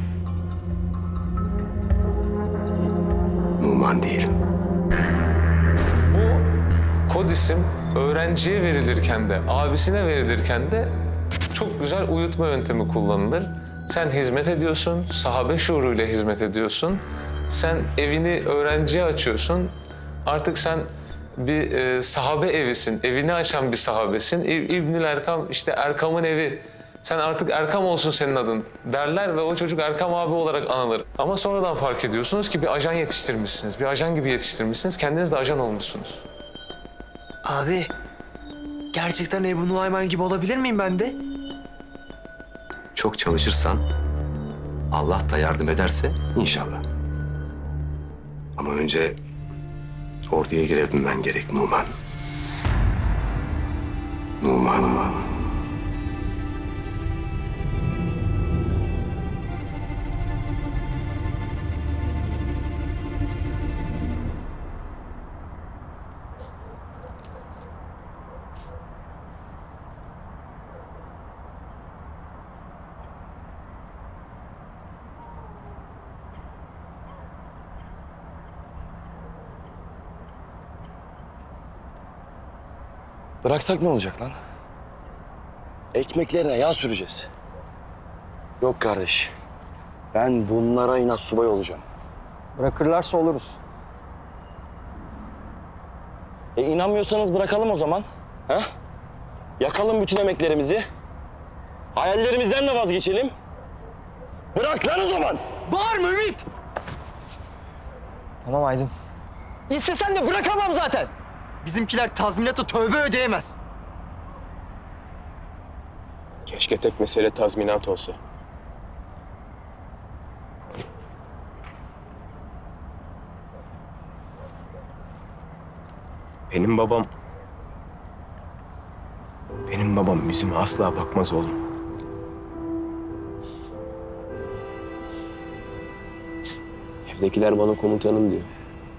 Numan diyelim. Bu kod isim öğrenciye verilirken de, abisine verilirken de çok güzel uyutma yöntemi kullanılır. Sen hizmet ediyorsun, sahabe şuuruyla hizmet ediyorsun. Sen evini öğrenciye açıyorsun. Artık sen bir e, sahabe evisin, evini açan bir sahabesin. İb İbnül Erkam, işte Erkam'ın evi. Sen artık Erkam olsun senin adın derler ve o çocuk Erkam abi olarak anılır. Ama sonradan fark ediyorsunuz ki bir ajan yetiştirmişsiniz, bir ajan gibi yetiştirmişsiniz. Kendiniz de ajan olmuşsunuz. Abi, gerçekten Ebu Nuayman gibi olabilir miyim ben de? Çok çalışırsan, Allah da yardım ederse inşallah. Ama önce orduya girebilmen gerek Numan. Numan. Bıraksak ne olacak lan? Ekmeklerine yağ süreceğiz. Yok kardeş. Ben bunlara inat subay olacağım. Bırakırlarsa oluruz. E inanmıyorsanız bırakalım o zaman. Ha? Yakalım bütün emeklerimizi. Hayallerimizden de vazgeçelim. Bırak lan o zaman. Bağırma Ümit! Tamam Aydın. İstesem de bırakamam zaten. Bizimkiler tazminatı tövbe ödeyemez. Keşke tek mesele tazminat olsa. Benim babam... Benim babam yüzüme asla bakmaz oğlum. Evdekiler bana komutanım diyor.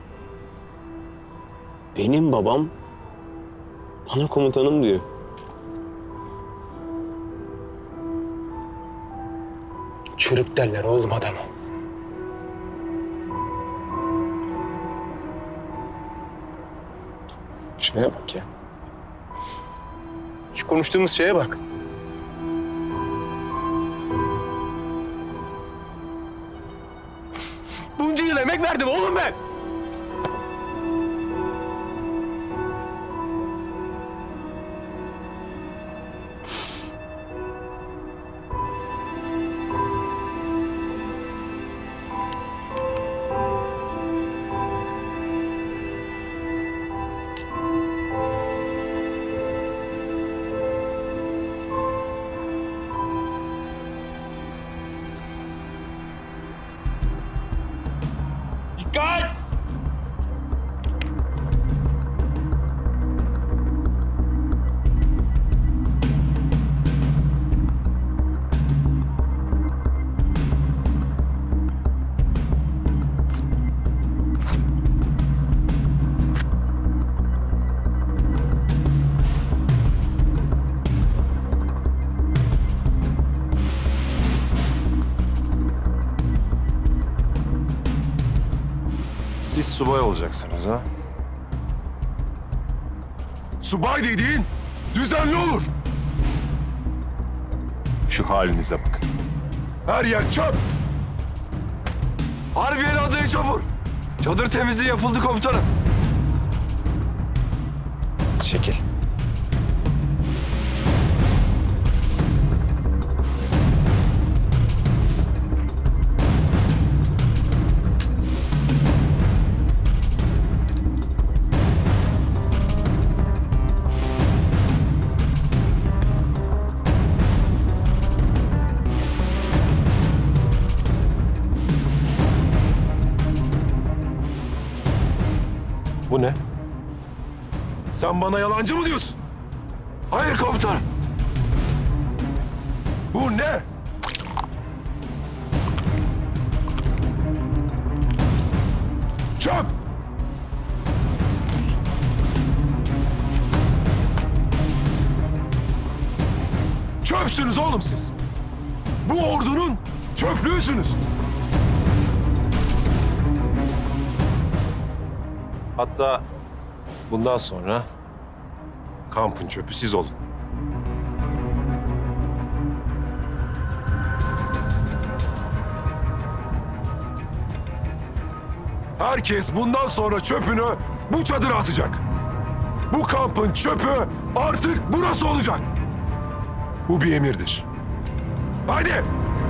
Benim babam bana komutanım diyor. Çürük derler oğlum adama. Şuraya bak ya. Şu konuştuğumuz şeye bak. Bunca yıl emek verdim oğlum ben. Dikkat! Siz subay olacaksınız ha? Subay dediğin düzenli olur. Şu halinize bakın. Her yer çöp. Harbiye'nin adayı çamur. Çadır temizliği yapıldı komutanım. Çekil. Bu ne? Sen bana yalancı mı diyorsun? Hayır komutanım. Bu ne? Çöp! Çöpsünüz oğlum siz. Bu ordunun çöplüğüsünüz. Hatta bundan sonra kampın çöpü siz olun. Herkes bundan sonra çöpünü bu çadıra atacak. Bu kampın çöpü artık burası olacak. Bu bir emirdir. Haydi!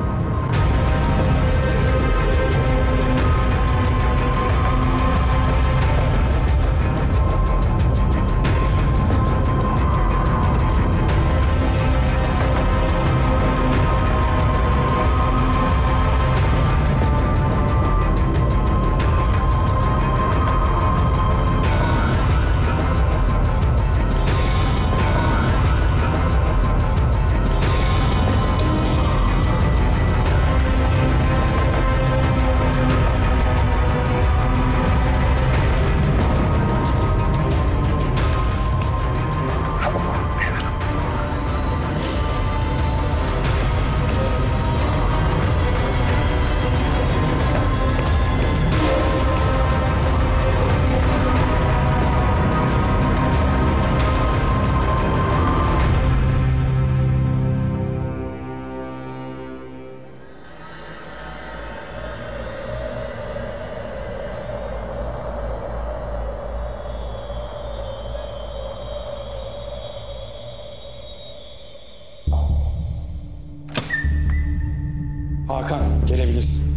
Hakan, gelebilirsin.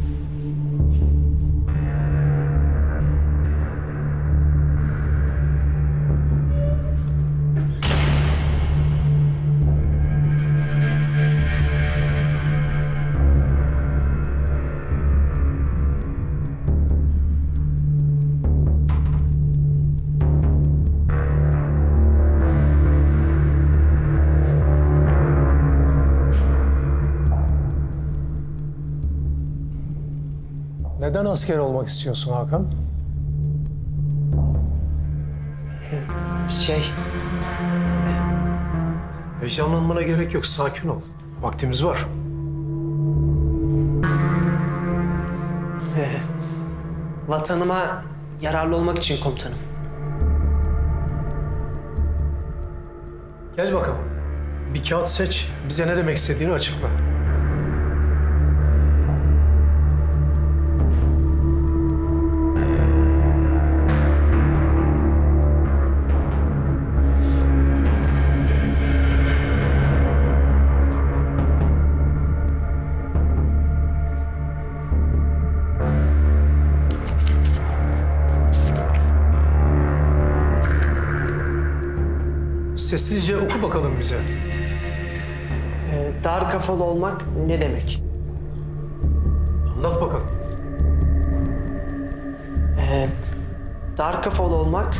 Neden asker olmak istiyorsun Hakan? Şey... Heyecanlanmana gerek yok. Sakin ol. Vaktimiz var. Vatanıma yararlı olmak için komutanım. Gel bakalım. Bir kağıt seç, bize ne demek istediğini açıkla. Sessizce oku bakalım bize. Ee, dar kafalı olmak ne demek? Anlat bakalım. Ee, dar kafalı olmak...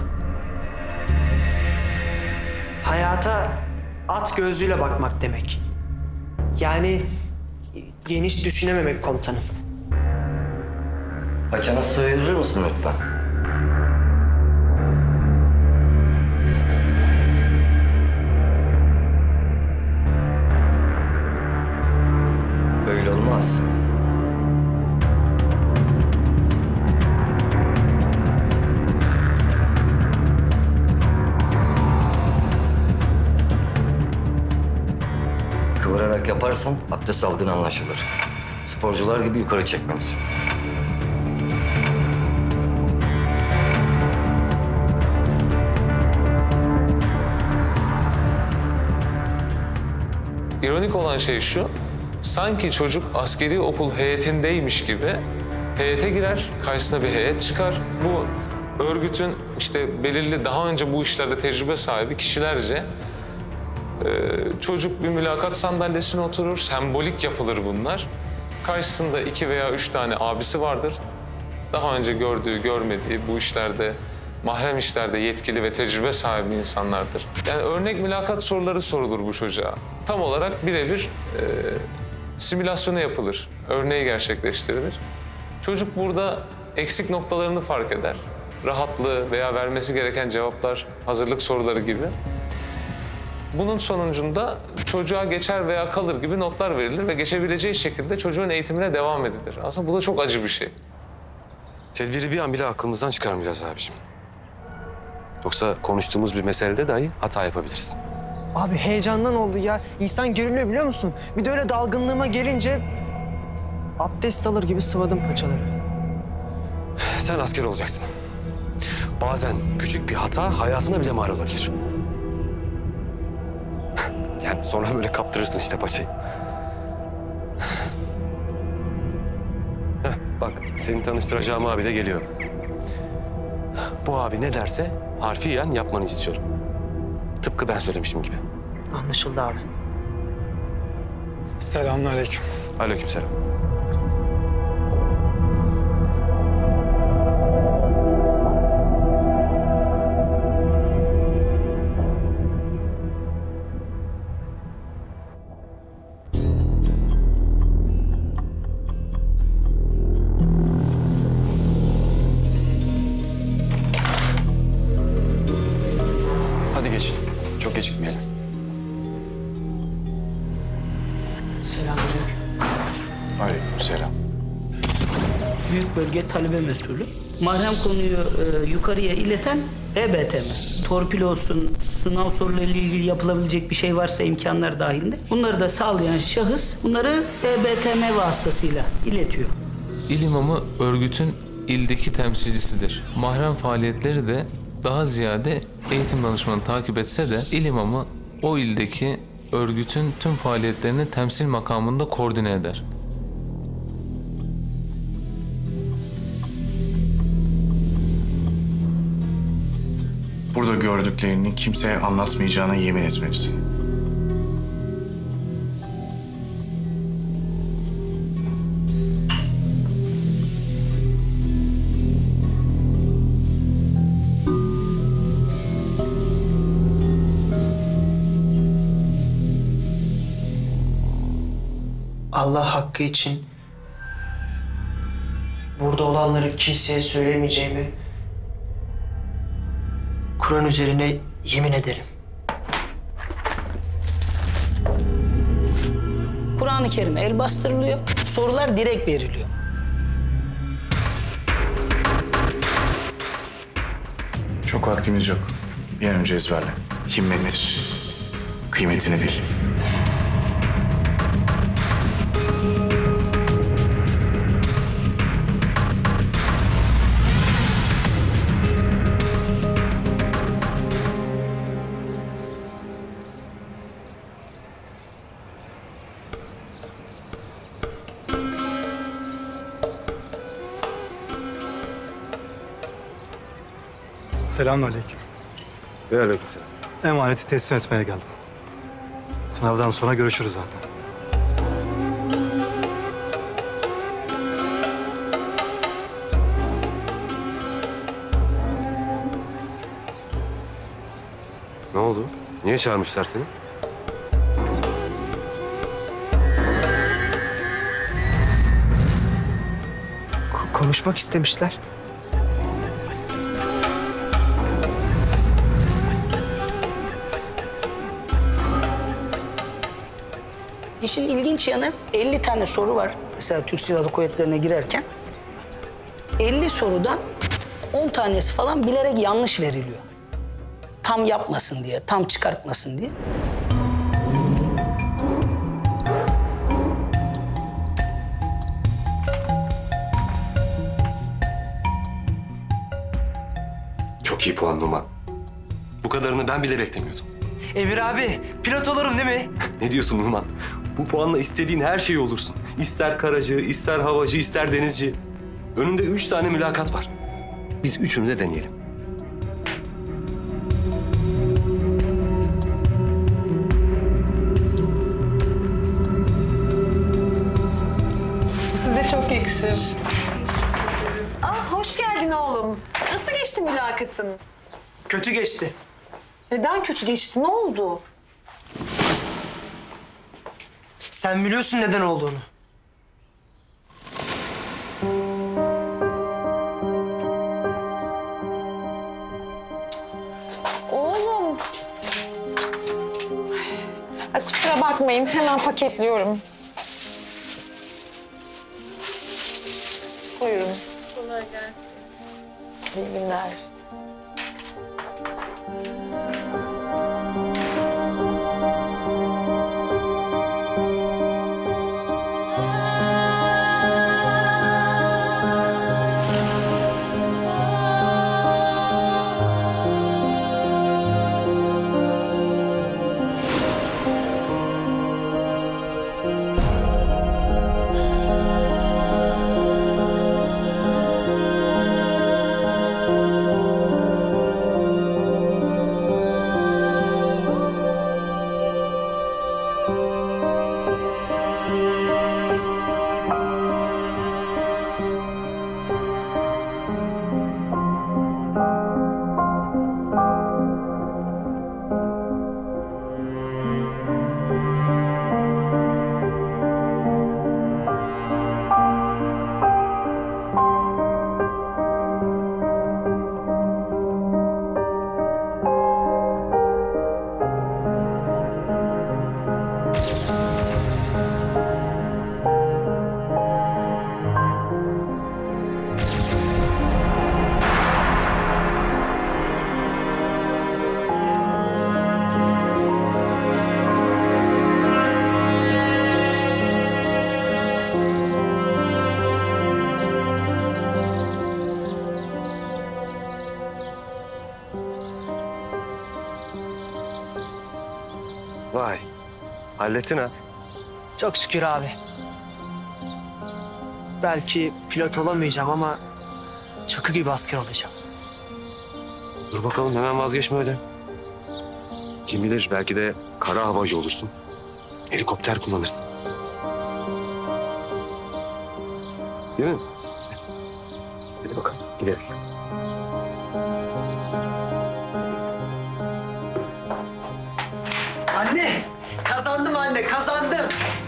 hayata at gözlüğüyle bakmak demek. Yani geniş düşünememek komutanım. Paçana sığdırır mısın lütfen? Böyle olmaz. Kıvırarak yaparsan abdest aldığın anlaşılır. Sporcular gibi yukarı çekmelisin. İronik olan şey şu, sanki çocuk askeri okul heyetindeymiş gibi heyete girer, karşısına bir heyet çıkar. Bu örgütün işte belirli daha önce bu işlerde tecrübe sahibi kişilerce e, çocuk bir mülakat sandalyesine oturur, sembolik yapılır bunlar. Karşısında iki veya üç tane abisi vardır. Daha önce gördüğü, görmediği bu işlerde, mahrem işlerde yetkili ve tecrübe sahibi insanlardır. Yani örnek mülakat soruları sorulur bu çocuğa. Tam olarak birebir e, simülasyonu yapılır, örneği gerçekleştirilir. Çocuk burada eksik noktalarını fark eder. Rahatlığı veya vermesi gereken cevaplar, hazırlık soruları gibi. Bunun sonucunda çocuğa geçer veya kalır gibi notlar verilir ve geçebileceği şekilde çocuğun eğitimine devam edilir. Aslında bu da çok acı bir şey. Tedbiri bir an bile aklımızdan çıkarmayacağız abiciğim. Yoksa konuştuğumuz bir meselede dahi hata yapabilirsin. Abi heyecandan oldu ya. İnsan geriliyor biliyor musun? Bir de öyle dalgınlığıma gelince abdest alır gibi sıvadım paçaları. Sen asker olacaksın. Bazen küçük bir hata hayatına bile mal olabilir. Yani sonra böyle kaptırırsın işte paçayı. Heh, bak seni tanıştıracağım abi de geliyor. Bu abi ne derse harfiyen yapmanı istiyorum. Tıpkı ben söylemişim gibi. Anlaşıldı abi. Selamünaleyküm. Aleykümselam. Hadi geçin. Çok gecikmeyelim. Selamünaleyküm. Aleykümselam. Büyük bölge talebe mesulü. Mahrem konuyu e, yukarıya ileten E B T M. Torpil olsun, sınav sorularıyla ilgili yapılabilecek bir şey varsa imkanlar dahilinde. Bunları da sağlayan şahıs bunları E B T M vasıtasıyla iletiyor. İl imamı örgütün ildeki temsilcisidir. Mahrem faaliyetleri de daha ziyade eğitim danışmanı takip etse de il imamı o ildeki örgütün tüm faaliyetlerini temsil makamında koordine eder. Burada gördüklerini kimseye anlatmayacağına yemin etmelisin. Allah hakkı için burada olanları kimseye söylemeyeceğimi Kur'an üzerine yemin ederim. Kur'an-ı Kerim'e el bastırılıyor, sorular direkt veriliyor. Çok vaktimiz yok. Bir an önce ezberle. Himmettir. Kıymetini bil. Selamünaleyküm. Ve aleykümselam. Emaneti teslim etmeye geldim. Sınavdan sonra görüşürüz zaten. Ne oldu? Niye çağırmışlar seni? Ko- konuşmak istemişler. İşin ilginç yanı elli tane soru var. Mesela Türk Silahlı Kuvvetleri'ne girerken elli sorudan on tanesi falan bilerek yanlış veriliyor. Tam yapmasın diye, tam çıkartmasın diye. Çok iyi puan Numan. Bu kadarını ben bile beklemiyordum. Emir abi, pilot olurum değil mi? Ne diyorsun Numan? Bu puanla istediğin her şey olursun. İster karacı, ister havacı, ister denizci. Önünde üç tane mülakat var. Biz üçünü de deneyelim. Bu size çok yakışır. Ah, hoş geldin oğlum. Nasıl geçti mülakatın? Kötü geçti. Neden kötü geçti? Ne oldu? Sen biliyorsun neden olduğunu. Oğlum. Ay, kusura bakmayın. Hemen paketliyorum. Buyurun. Kolay gelsin. İyi günler. Vay, hallettin ha. Çok şükür abi. Belki pilot olamayacağım ama Çakı gibi asker olacağım. Dur bakalım, hemen vazgeçme öyle. Kim bilir, belki de kara havacı olursun. Helikopter kullanırsın. Değil mi? Hadi bakalım, gidelim. Anne! Kazandım anne, kazandım.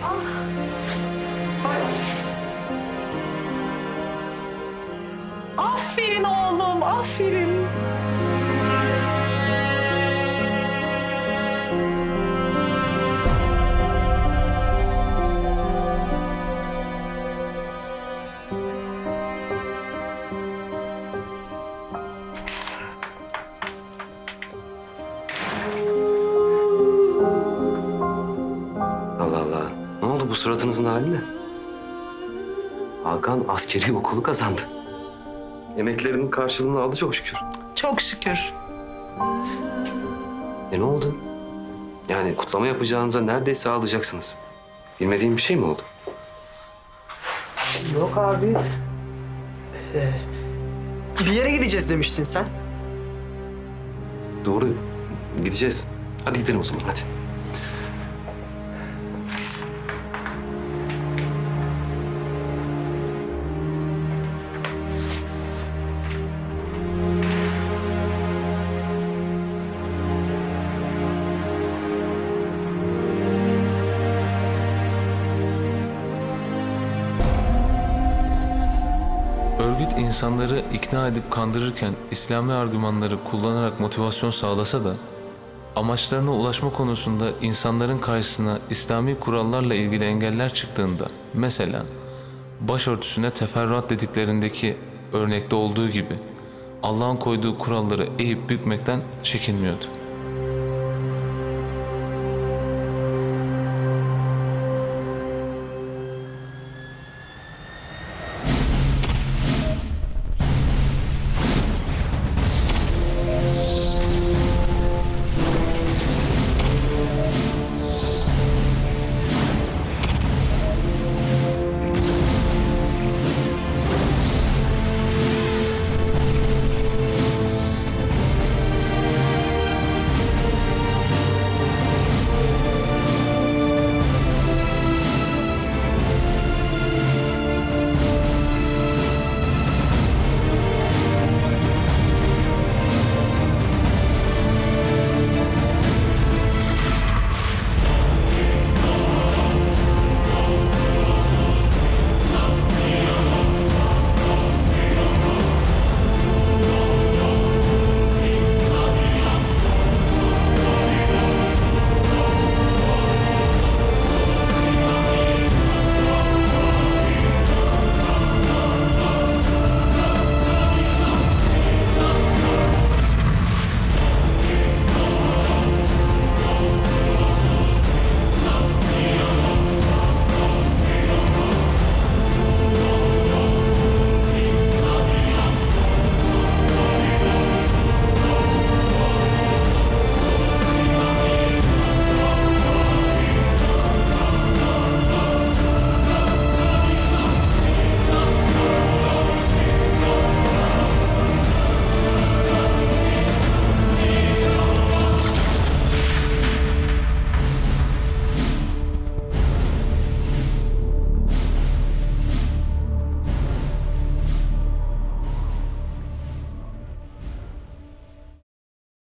Aferin oğlum, aferin. Allah Allah. Ne oldu bu suratınızın haline? Hakan askeri okulu kazandı. Emeklerinin karşılığını aldı çok şükür. Çok şükür. E ne oldu? Yani kutlama yapacağınıza neredeyse ağlayacaksınız. Bilmediğim bir şey mi oldu? Yok abi. Ee, bir yere gideceğiz demiştin sen. Doğru. Gideceğiz. Hadi gidelim o zaman hadi. Örgüt insanları ikna edip kandırırken İslami argümanları kullanarak motivasyon sağlasa da amaçlarına ulaşma konusunda insanların karşısına İslami kurallarla ilgili engeller çıktığında, mesela başörtüsüne teferruat dediklerindeki örnekte olduğu gibi Allah'ın koyduğu kuralları eğip bükmekten çekinmiyordu.